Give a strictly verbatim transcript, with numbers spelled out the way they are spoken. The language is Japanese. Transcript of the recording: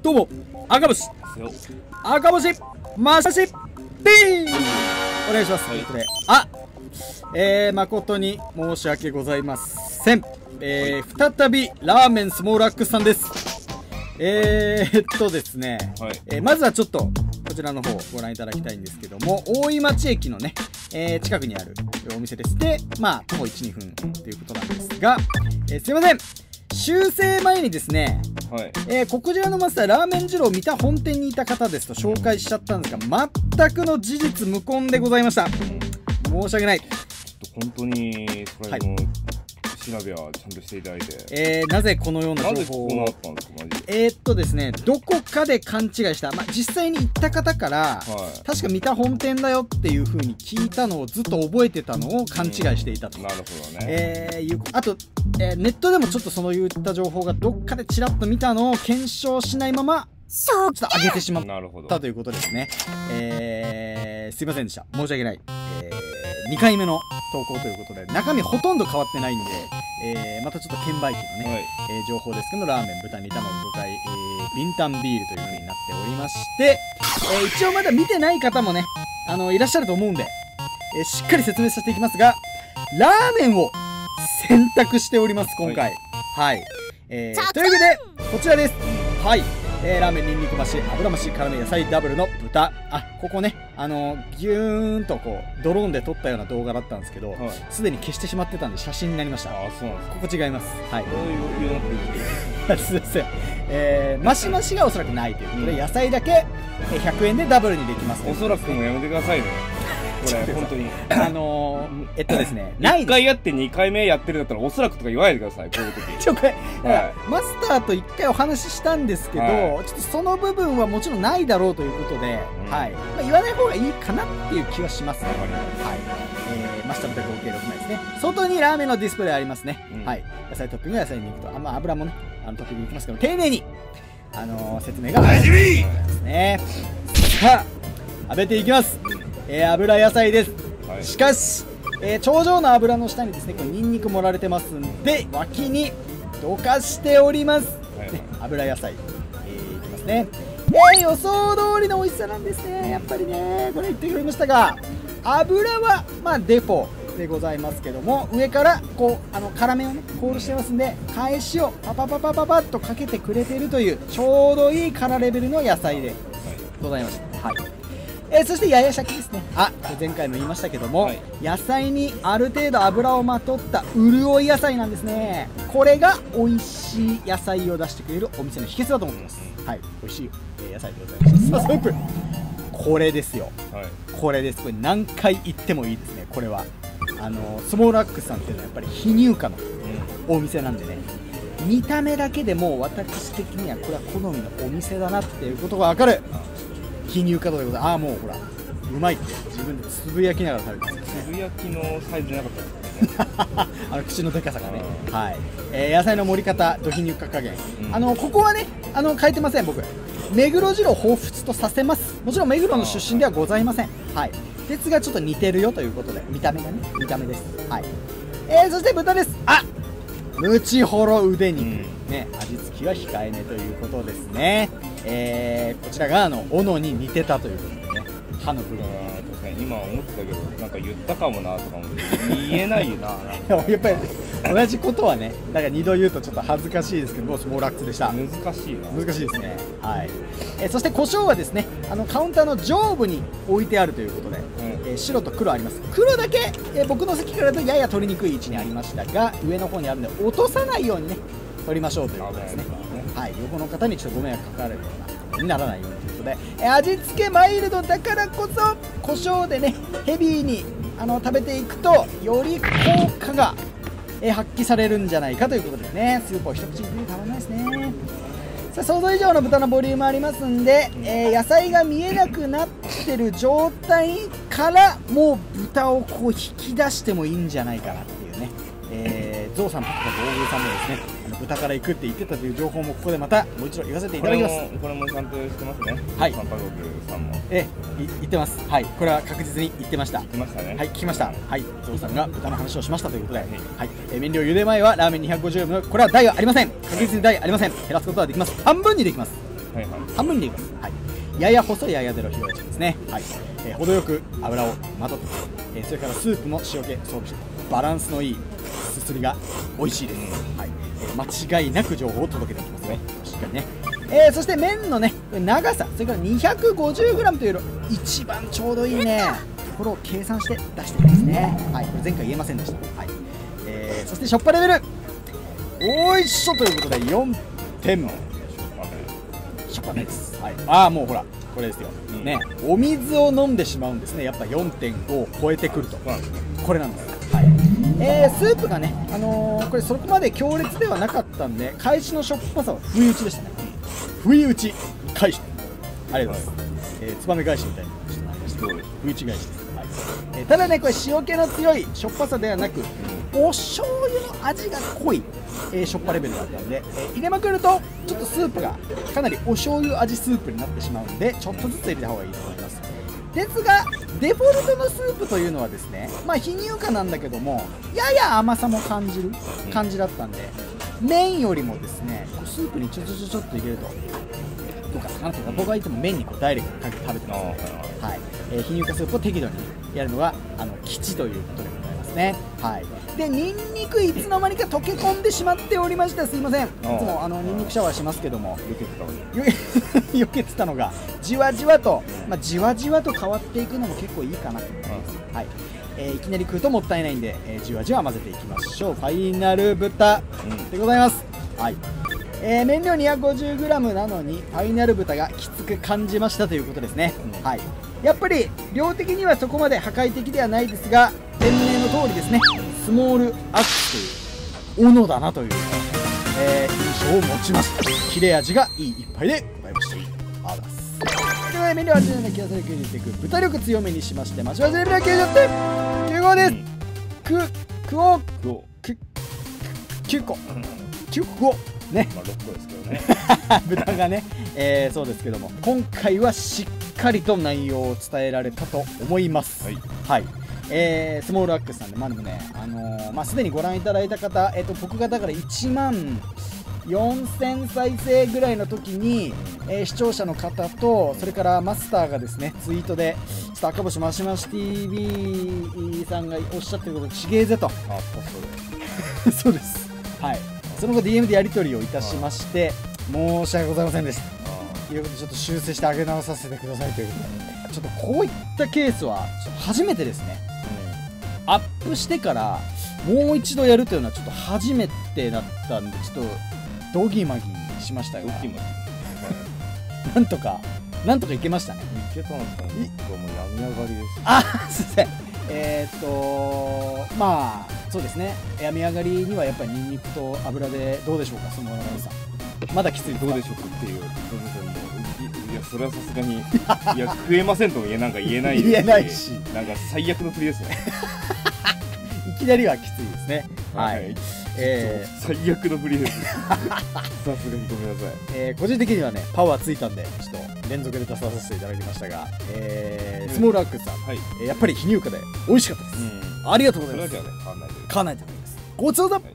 どうも赤星赤星マシマシピーお願いします。ということで、あえー、誠に申し訳ございません。えー、再びラーメンスモールアックスさんです。えー、っとですね、はい、えー、まずはちょっとこちらの方ご覧いただきたいんですけども、大井町駅のね、えー、近くにあるお店でして、まあ徒歩いち、にふんということなんですが、えー、すいません、修正前にですね、はい、えー、ここちらのマスターラーメン二郎三田本店にいた方ですと紹介しちゃったんですが、全くの事実無根でございました。申し訳ない。ちょっと本当にそれの調べはちゃんとしていただいて、 えー、なぜこのような情報を、なぜこうなったんですか、マジで。えーっとですね、どこかで勘違いした、まあ、実際に行った方から、はい、確か三田本店だよっていう風に聞いたのをずっと覚えてたのを勘違いしていたと、うん、なるほどね、えー、いうあと、えー、ネットでもちょっとその言った情報がどっかでちらっと見たのを検証しないままちょっと上げてしまったということですね。えー、すいませんでした。申し訳ない。えー、にかいめの投稿ということで、中身ほとんど変わってないんで、えー、またちょっと券売機のね、はい、えー、情報ですけど、ラーメン、豚、煮卵、魚介、えー、ビンタンビールという風になっておりまして、えー、一応まだ見てない方もね、あの、いらっしゃると思うんで、えー、しっかり説明させていきますが、ラーメンを選択しております、今回。はい。はい、えー、というわけで、こちらです。はい。えー、ラーメン、ニンニク増し、油増し、辛め野菜ダブルの豚。あ、ここね、あのー、ギューンとこう、ドローンで撮ったような動画だったんですけど、すで、はい、に消してしまってたんで写真になりました。あ、そうなんですか。ここ違います。はい。すいません。えー、増し増しがおそらくないということで、うん、野菜だけひゃくえんでダブルにできます。 おそらくもやめてくださいね。これ本当にあのー、えっとですね、ないいっかいやってにかいめやってるんだったらおそらくとか言わないでください、こういう時。 ちょこれ、はい、マスターといっかいお話ししたんですけど、はい、ちょっとその部分はもちろんないだろうということで、うん、はい、まあ、言わない方がいいかなっていう気はしますね。はい、えー、マスターの合計ろくまいですね。外にラーメンのディスプレイありますね。うん、はい、野菜トッピング、野菜肉と、あ、まあ、油もね、あのトッピングいきますけど、丁寧にあのー、説明が大事ですね。さあ、食べていきます。えー、油野菜です。はい、しかし、えー、頂上の油の下にですね、これニンニク盛られてますんで、脇にどかしております。はい、ね、油野菜、えー、いきますね。えー、予想通りの美味しさなんですね。やっぱりね、これ言ってくれましたが、油はまあデフォでございますけども、上からこうあの辛めをねコールしてますんで、返しをパパパパパパッとかけてくれてるというちょうどいい辛レベルの野菜でございました。はい。えー、そしてややシャキですね。あ、前回も言いましたけども、はい、野菜にある程度油をまとった潤い野菜なんですね。これが美味しい野菜を出してくれるお店の秘訣だと思ってます。はい、美味しい野菜でございました。さあ、スープ、これですよ。はい、これです。これ何回言ってもいいですね。これはあのスモールアックスさんっていうのはやっぱり非乳化のお店なんでね、見た目だけでも私的にはこれは好みのお店だなっていうことが分かる非乳化度でございます。ああ、もうほら、うまいって自分でつぶやきながら食べてますね。 つぶやきのサイズじゃなかったですね。 あの口のでかさがね。はい、えー、野菜の盛り方、ド非乳化加減、うん、あのここはね、あの変えてません。僕目黒汁を彷彿とさせます。もちろん目黒の出身ではございません。はい、鉄がちょっと似てるよということで、見た目がね、見た目です。はい、えー、そして豚です。あ、ムチホロ腕肉、うん、ね、味付きは控えめということですね。えー、こちらがあの斧に似てたということでね、刃の部分。 確かに今思ってたけど、なんか言ったかもなとかも言えないよな。 やっぱり同じことはね、だから二度言うとちょっと恥ずかしいですけども、スモールアックスでした。 難しいな。 難しいですね。はい。えー、そして胡椒はですね、あのカウンターの上部に置いてあるということで、うん、えー、白と黒あります。黒だけ、えー、僕の席からだとやや取りにくい位置にありましたが、上の方にあるので落とさないようにね、取りましょうということですね。はい、横の方にちょっとご迷惑かかるようなにならないようにということで、えー、味付けマイルドだからこそ胡椒でねヘビーにあの食べていくとより効果が、えー、発揮されるんじゃないかということですね。スープを一口にたまらないですね。さあ、想像以上の豚のボリュームありますんで、えー、野菜が見えなくなってる状態からもう豚をこう引き出してもいいんじゃないかなっていうね。えー、ゾウさんとか大食いさんもですね、あの豚から行くって言ってたという情報もここでまたもう一度言わせていただきます。 これもちゃんとしてますね。 はい。 サンパゴクさんも。 ええ、言ってます。はい。これは確実に言ってました。 言ってましたね。 はい、聞きました。はい。ゾウさんが豚の話をしましたということで、はい。えー、麺量茹で前はラーメンにひゃくごじゅうグラム、これは台はありません。確実に台ありません。減らすことはできます。半分にできます。 はいはい、 半分に入れます。はい、やや細いややでの広いですね。はい、えー、程よく油をまとって、えー、それからスープも塩気装備してバランスのいいすすりが美味しいです。はい、えー、間違いなく情報を届けていきますね。しっかりね。えー、そして麺のね長さ、それから にひゃくごじゅうグラム というの一番ちょうどいいねところを計算して出していますね。はい、これ前回言えませんでした。はい、えー、そしてしょっぱレベルおいしょということでよんてん。しょっぱめです。はい、ああもうほらこれですよ、うん、ね、お水を飲んでしまうんですね。やっぱ よんてんご を超えてくるとこれなんです。はい、えー、スープがね、あのー、これそこまで強烈ではなかったんで開始のしょっぱさは不意打ちでしたね。不意打ち返してありがとうございます。はい、えー、つばめ返しみたいにちょっとなりました。不意打ち返しです。はい、えー、ただねこれ塩気の強いしょっぱさではなくお醤油の味が濃い、えー、しょっぱレベルだったんで、えー、入れまくるとちょっとスープがかなりお醤油味スープになってしまうんでちょっとずつ入れた方がいいと思います。ですがデフォルトのスープというのはですね、まあ非乳化なんだけどもやや甘さも感じる感じだったんで、麺よりもですねスープにちょちょちょちょっと入れるとどうかなとか、僕はいつも麺にこうダイレクトにかけて食べてますので、はい、えー、非乳化スープを適度にやるのがあの吉ということでございますね。はい、でニンニクいつの間にか溶け込んでしまっておりました。すいません、いつもあのニンニクシャワーしますけども避けてたの避けてたのがじわじわと、まあ、じわじわと変わっていくのも結構いいかなと思います。はい、えー、いきなり食うともったいないんで、えー、じわじわ混ぜていきましょう。ファイナル豚でございます。はい、えー、麺量 にひゃくごじゅうグラム なのにファイナル豚がきつく感じましたということですね。うん、はい、やっぱり量的にはそこまで破壊的ではないですが店名の通りですねスモールアックスという斧だなという、えー、印象を持ちました。切れ味がいい一杯でございました。ありがとうございます。ということで麺量はちじゅうなな、気がするきゅうじゅっていく豚力強めにしましてマシマシレベルはきゅうじゅってんきゅうごです。くくおくきゅうこきゅうこね、 まあろっこですけどね豚がね、えー、そうですけども今回はしっかりと内容を伝えられたと思います。はい、はい、えー、スモールアックスさんで、まあでもね、あのー、まあすでにご覧いただいた方、えー、と僕がだからいちまんよんせん再生ぐらいの時に、えー、視聴者の方とそれからマスターがですねツイートでちょっと赤星マシマシ ティーブイ さんがおっしゃってることちげえぜと。あ、そうそうです。はい、その後 ディーエム でやり取りをいたしまして申し訳ございませんでしたということでちょっと修正して上げ直させてくださいということで、ちょっとこういったケースは初めてですね。うん、アップしてからもう一度やるというのはちょっと初めてだったんでちょっとドギマギしましたがなんとかなんとかいけましたね。 いけたんですかね。もう病み上がりです。 あ、すいません。えー、っとまあそうですね、病み上がりにはやっぱりニンニクと油でどうでしょうか、そのさんまだきついどうでしょうかっていう、いやそれはさすがにいや食えませんとも言えなんか言えない言えないしなんか最悪の振りですねいきなりはきついですね。はい、はい、 えー、最悪の振りですさすがにごめんなさい。 えー、個人的にはねパワーついたんでちょっと連続で出させていただきましたが、えー、スモールアックスさん、はい、えー、やっぱり非乳化で美味しかったです。うん、ありがとうございます。 それだけはね変わらないで変わらないと思います。ごちそうさま。はい。